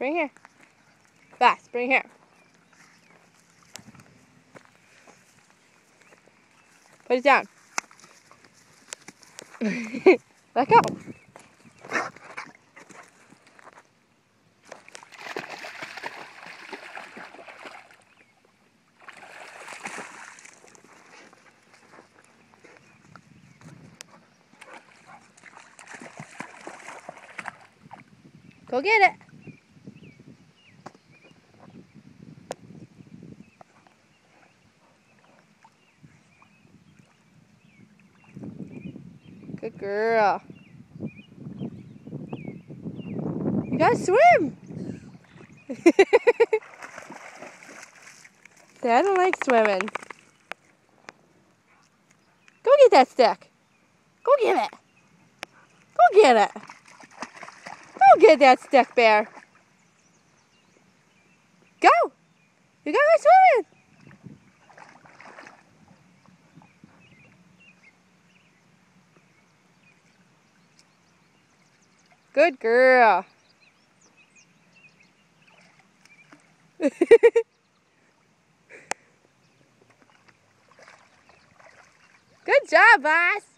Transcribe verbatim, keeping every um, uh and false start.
Bring here. Boss, bring here. Put it down. Let go. Go get it. Good girl. You gotta swim. I don't like swimming. Go get that stick. Go get it. Go get it. Go get that stick, Bear. Go. You gotta go swimming. Good girl. Good job, boss.